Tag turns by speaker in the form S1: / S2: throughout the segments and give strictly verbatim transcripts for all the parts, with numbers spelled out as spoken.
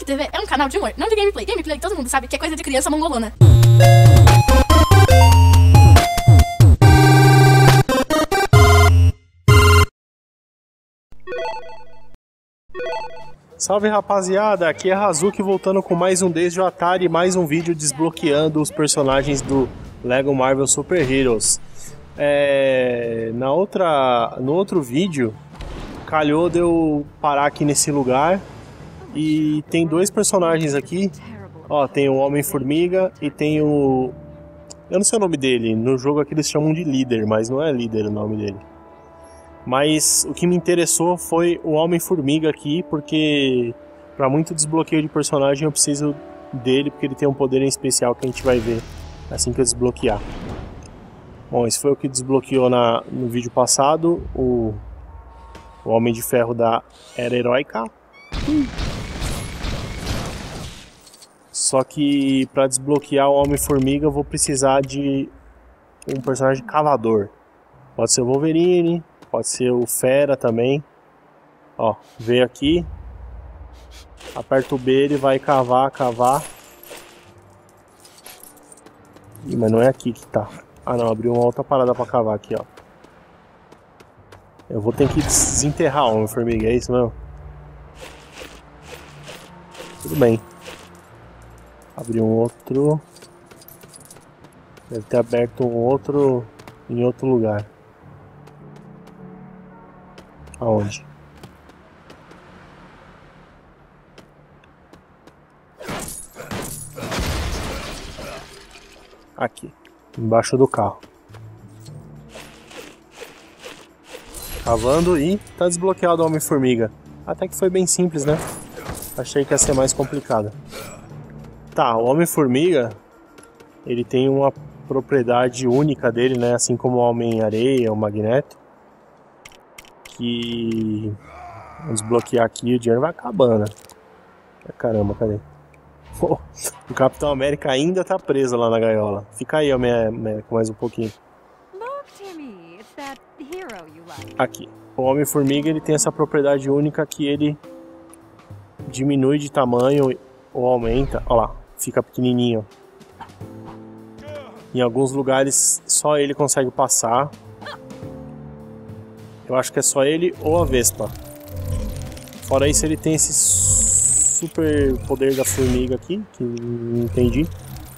S1: T V é um canal de humor, não de gameplay. Gameplay todo mundo sabe que é coisa de criança mongolona.
S2: Salve rapaziada, aqui é Hazuki voltando com mais um Desde o Atari, mais um vídeo desbloqueando os personagens do Lego Marvel Super Heroes. É, na outra, no outro vídeo, calhou de eu parar aqui nesse lugar e tem dois personagens aqui. Ó, tem o Homem-Formiga e tem o... eu não sei o nome dele, no jogo aqui eles chamam de líder, mas não é líder o nome dele. Mas o que me interessou foi o Homem-Formiga aqui, porque para muito desbloqueio de personagem eu preciso dele, porque ele tem um poder em especial que a gente vai ver assim que eu desbloquear. Bom, esse foi o que desbloqueou na, no vídeo passado, o, o Homem de Ferro da Era Heróica. Hum. Só que para desbloquear o Homem-Formiga eu vou precisar de um personagem cavador. Pode ser o Wolverine, pode ser o Fera também. Ó, veio aqui, aperta o B, ele vai cavar, cavar. Ih, mas não é aqui que tá. Ah não, abriu uma outra parada pra cavar aqui, ó. Eu vou ter que desenterrar o Homem-Formiga, é isso mesmo? Tudo bem. Abriu um outro. Deve ter aberto um outro em outro lugar. Aonde? Aqui, embaixo do carro. Cavando e tá desbloqueado o Homem-Formiga. Até que foi bem simples, né? Achei que ia ser mais complicado. Tá, o Homem-Formiga, ele tem uma propriedade única dele, né? Assim como o Homem-Areia, o Magneto. Que... vamos desbloquear aqui, o dinheiro vai acabando. Caramba, cadê? Oh, o Capitão América ainda tá preso lá na gaiola. Fica aí, América, mais um pouquinho. Aqui. O Homem-Formiga, ele tem essa propriedade única que ele diminui de tamanho ou aumenta. Olha lá, fica pequenininho. Em alguns lugares só ele consegue passar. Eu acho que é só ele ou a Vespa. Fora isso, ele tem esse super poder da formiga aqui, que não entendi.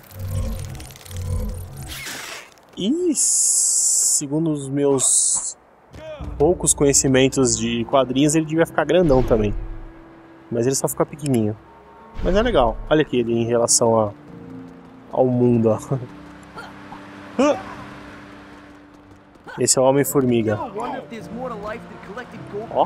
S2: E segundo os meus poucos conhecimentos de quadrinhos, ele devia ficar grandão também. Mas ele só fica pequenininho. Mas é legal. Olha aqui ele em relação a, ao mundo. Ó. Esse é o Homem-Formiga. Ó.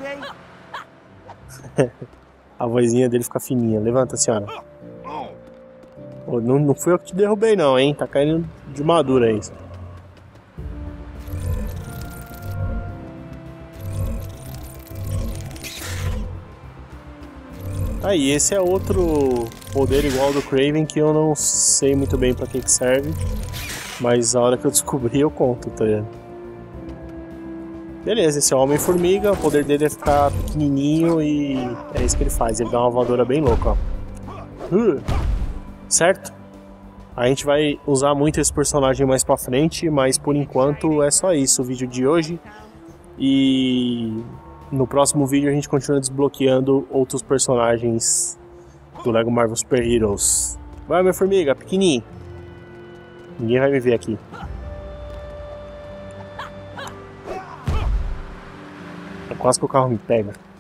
S2: A vozinha dele fica fininha. Levanta, senhora. Oh, não, não fui eu que te derrubei não, hein? Tá caindo de madura isso. Tá aí, esse é outro poder igual ao do Kraven que eu não sei muito bem pra que que serve. Mas a hora que eu descobri eu conto, tá vendo? Beleza, esse é o Homem-Formiga, o poder dele é ficar pequenininho e é isso que ele faz, ele dá uma voadora bem louca, ó. Uh, certo? A gente vai usar muito esse personagem mais pra frente, mas por enquanto é só isso o vídeo de hoje. E no próximo vídeo a gente continua desbloqueando outros personagens do Lego Marvel Super Heroes. Vai, Homem-Formiga, pequenininho. Ninguém vai me ver aqui. É quase que o carro me pega.